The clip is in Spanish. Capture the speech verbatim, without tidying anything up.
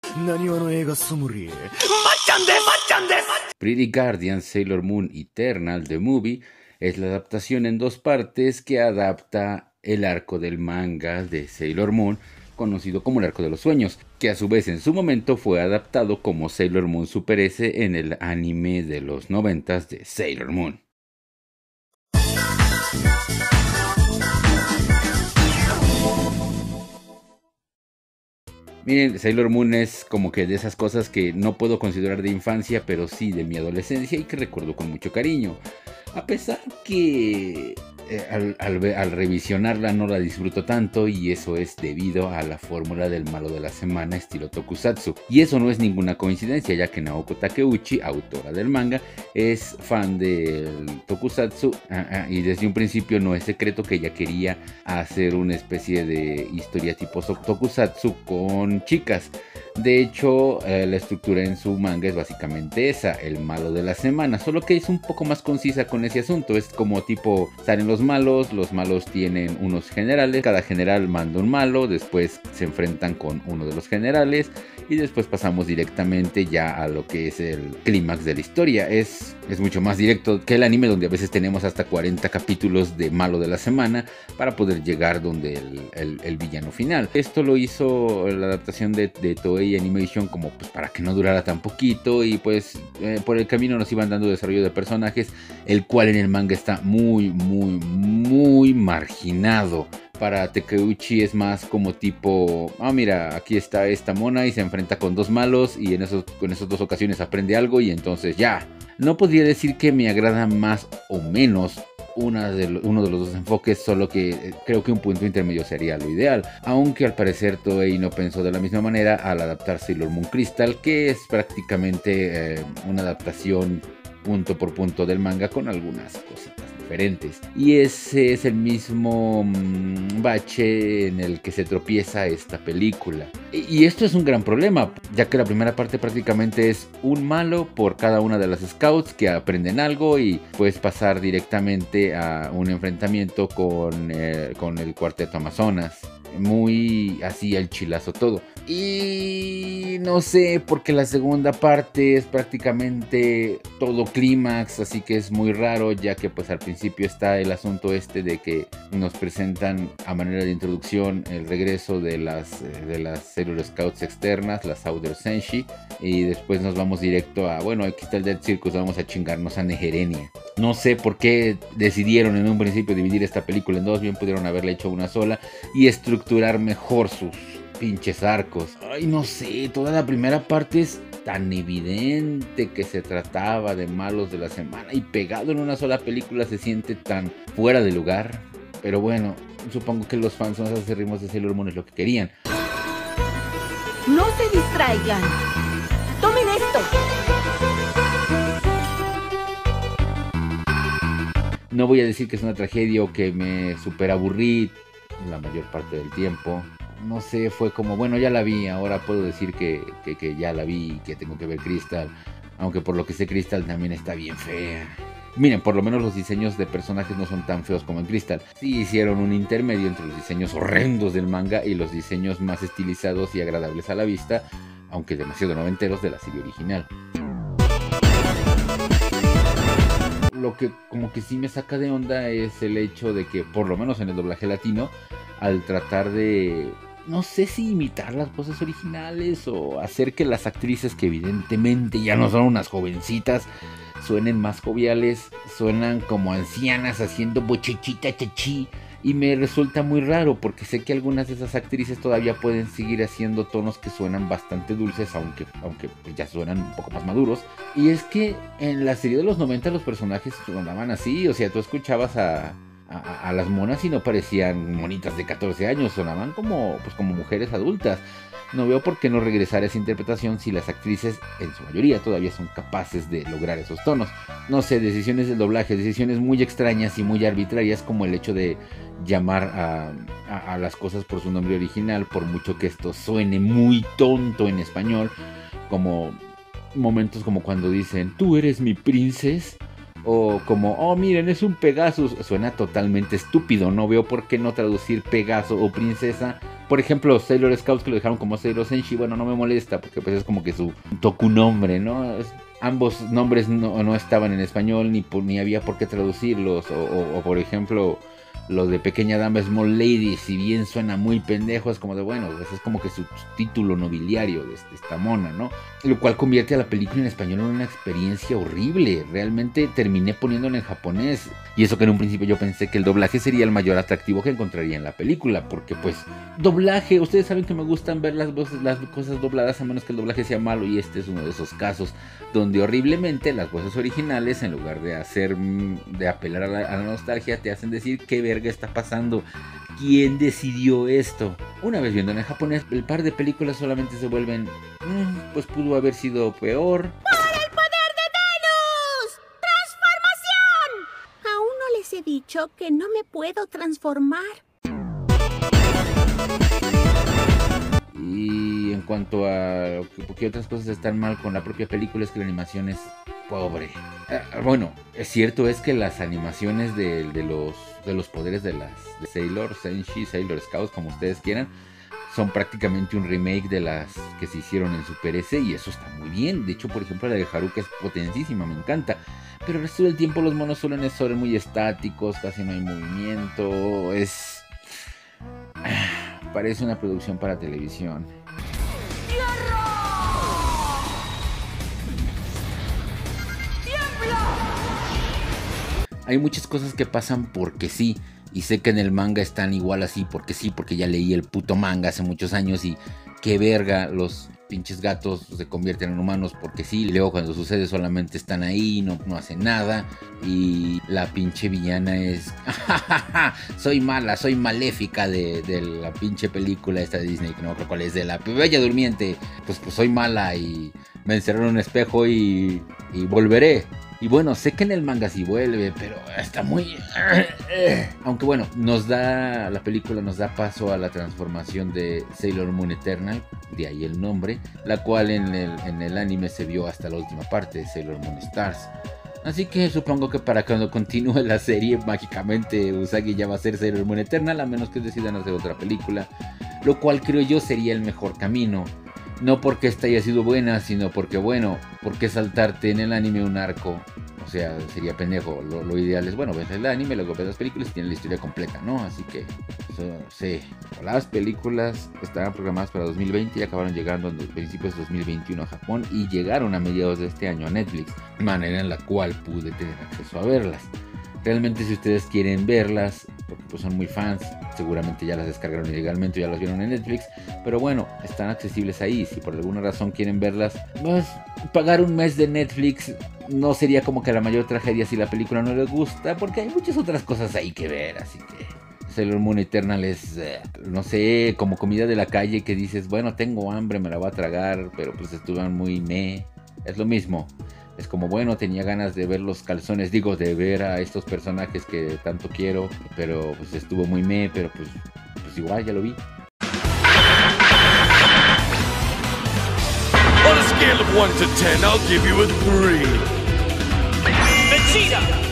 Pretty Guardian Sailor Moon Eternal The Movie es la adaptación en dos partes que adapta el arco del manga de Sailor Moon, conocido como el Arco de los Sueños, que a su vez en su momento fue adaptado como Sailor Moon Super S en el anime de los noventas de Sailor Moon. Miren, Sailor Moon es como que de esas cosas que no puedo considerar de infancia, pero sí de mi adolescencia y que recuerdo con mucho cariño. A pesar que eh, al, al, al revisionarla no la disfruto tanto, y eso es debido a la fórmula del malo de la semana estilo tokusatsu. Y eso no es ninguna coincidencia, ya que Naoko Takeuchi, autora del manga, es fan del tokusatsu, uh, uh, y desde un principio no es secreto que ella quería hacer una especie de historia tipo tokusatsu con chicas. De hecho, eh, la estructura en su manga es básicamente esa, el malo de la semana, solo que es un poco más concisa con ese asunto. Es como tipo, salen los malos, los malos tienen unos generales, cada general manda un malo, después se enfrentan con uno de los generales y después pasamos directamente ya a lo que es el clímax de la historia. Es, es mucho más directo que el anime, donde a veces tenemos hasta cuarenta capítulos de malo de la semana para poder llegar donde el, el, el villano final. Esto lo hizo la adaptación de, de Toei Animation como pues para que no durara tan poquito, y pues eh, por el camino nos iban dando desarrollo de personajes, el cual en el manga está muy muy muy marginado. Para Takeuchi es más como tipo, ah mira, aquí está esta mona y se enfrenta con dos malos y en esos, en esas dos ocasiones aprende algo y entonces ya. No podría decir que me agrada más o menos una de lo, uno de los dos enfoques, solo que creo que un punto intermedio sería lo ideal, aunque al parecer Toei no pensó de la misma manera al adaptar Sailor Moon Crystal, que es prácticamente eh, una adaptación punto por punto del manga con algunas cositas diferentes. Y ese es el mismo mmm, bache en el que se tropieza esta película. Y, y esto es un gran problema, ya que la primera parte prácticamente es un malo por cada una de las scouts que aprenden algo, y puedes pasar directamente a un enfrentamiento con, eh, con el Cuarteto Amazonas. Muy así el chilazo todo. Y no sé, porque la segunda parte es prácticamente todo clímax, así que es muy raro, ya que pues al principio está el asunto este de que nos presentan a manera de introducción el regreso de las, de las Sailor Scouts externas, las Outer Senshi, y después nos vamos directo a, bueno, aquí está el Dead Circus, vamos a chingarnos a Negerenia. No sé por qué decidieron en un principio dividir esta película en dos, bien pudieron haberla hecho una sola y estructurar mejor sus pinches arcos. Ay, no sé, toda la primera parte es tan evidente que se trataba de malos de la semana y pegado en una sola película se siente tan fuera de lugar. Pero bueno, supongo que los fans más acérrimos de Sailor Moon es lo que querían. No se distraigan. Tomen esto. No voy a decir que es una tragedia o que me super aburrí la mayor parte del tiempo. No sé, fue como, bueno, ya la vi, ahora puedo decir que, que, que ya la vi y que tengo que ver Crystal. Aunque por lo que sé Crystal también está bien fea. Miren, por lo menos los diseños de personajes no son tan feos como en Crystal. Sí hicieron un intermedio entre los diseños horrendos del manga y los diseños más estilizados y agradables a la vista, aunque demasiado noventeros, de la serie original. Lo que como que sí me saca de onda es el hecho de que, por lo menos en el doblaje latino, al tratar de, no sé si imitar las voces originales o hacer que las actrices, que evidentemente ya no son unas jovencitas, suenen más joviales, suenan como ancianas haciendo bochichita chachi. Y me resulta muy raro porque sé que algunas de esas actrices todavía pueden seguir haciendo tonos que suenan bastante dulces, aunque, aunque pues ya suenan un poco más maduros. Y es que en la serie de los noventa los personajes sonaban así, o sea, tú escuchabas a, a, a las monas y no parecían monitas de catorce años, sonaban como, pues como mujeres adultas. No veo por qué no regresar a esa interpretación si las actrices, en su mayoría, todavía son capaces de lograr esos tonos. No sé, decisiones del doblaje, decisiones muy extrañas y muy arbitrarias, como el hecho de llamar a, a, a las cosas por su nombre original, por mucho que esto suene muy tonto en español, como momentos como cuando dicen, tú eres mi princesa. O como, oh miren, es un Pegasus. Suena totalmente estúpido. No veo por qué no traducir Pegaso o princesa. Por ejemplo, Sailor Scouts, que lo dejaron como Sailor Senshi. Bueno, no me molesta porque pues es como que su toku nombre, ¿no? Es, ambos nombres no, no estaban en español, ni, por, ni había por qué traducirlos. O, o, o por ejemplo, lo de Pequeña Dama Small Lady, si bien suena muy pendejo, es como de, bueno, ese es como que su título nobiliario de esta mona, ¿no? Lo cual convierte a la película en español en una experiencia horrible. Realmente terminé poniéndola en japonés. Y eso que en un principio yo pensé que el doblaje sería el mayor atractivo que encontraría en la película. Porque pues, doblaje, ustedes saben que me gustan ver las voces, las cosas dobladas a menos que el doblaje sea malo. Y este es uno de esos casos donde horriblemente las voces originales, en lugar de hacer, de apelar a la, a la nostalgia, te hacen decir qué verga está pasando. ¿Quién decidió esto? Una vez viendo en japonés, el par de películas solamente se vuelven, mmm, pues pudo haber sido peor. ¡Por el poder de Venus! ¡Transformación! Aún no les he dicho que no me puedo transformar. Y en cuanto a qué otras cosas están mal con la propia película, es que la animación es pobre. Eh, bueno, es cierto es que las animaciones de, de, los, de los poderes de las de Sailor Senshi, Sailor Scouts, como ustedes quieran, son prácticamente un remake de las que se hicieron en Super S, y eso está muy bien. De hecho, por ejemplo, la de Haruka es potentísima, me encanta. Pero el resto del tiempo los monos suelen ser muy estáticos, casi no hay movimiento. Es... parece una producción para televisión. Hay muchas cosas que pasan porque sí, y sé que en el manga están igual así porque sí, porque ya leí el puto manga hace muchos años y qué verga, los pinches gatos se convierten en humanos porque sí. Y luego cuando sucede solamente están ahí, no, no hacen nada, y la pinche villana es soy mala, soy maléfica de, de la pinche película esta de Disney, que no creo cuál es, de la Bella Durmiente. Pues, pues soy mala y me encerró en un espejo y, y volveré. Y bueno, sé que en el manga sí vuelve, pero está muy... Aunque bueno, nos da... la película nos da paso a la transformación de Sailor Moon Eternal, de ahí el nombre, la cual en el, en el anime se vio hasta la última parte, Sailor Moon Stars. Así que supongo que para cuando continúe la serie, mágicamente Usagi ya va a ser Sailor Moon Eternal, a menos que decidan hacer otra película, lo cual creo yo sería el mejor camino. No porque esta haya sido buena, sino porque, bueno, ¿por qué saltarte en el anime un arco? O sea, sería pendejo. Lo, lo ideal es, bueno, ves el anime, luego ves las películas y tienes la historia completa, ¿no? Así que, eso, sí. Las películas estaban programadas para dos mil veinte y acabaron llegando en los principios de dos mil veintiuno a Japón y llegaron a mediados de este año a Netflix, manera en la cual pude tener acceso a verlas. Realmente, si ustedes quieren verlas, porque pues son muy fans, seguramente ya las descargaron ilegalmente o ya las vieron en Netflix, pero bueno, están accesibles ahí. Si por alguna razón quieren verlas, pues pagar un mes de Netflix no sería como que la mayor tragedia si la película no les gusta, porque hay muchas otras cosas ahí que ver. Así que Sailor Moon Eternal es, eh, no sé, como comida de la calle que dices, bueno, tengo hambre, me la voy a tragar, pero pues estuvieron muy meh. Es lo mismo. Es como, bueno, tenía ganas de ver los calzones, digo, de ver a estos personajes que tanto quiero, pero pues estuvo muy meh, pero pues, pues igual, ya lo vi. On a scale of one to ten, I'll give you a three. Vegeta!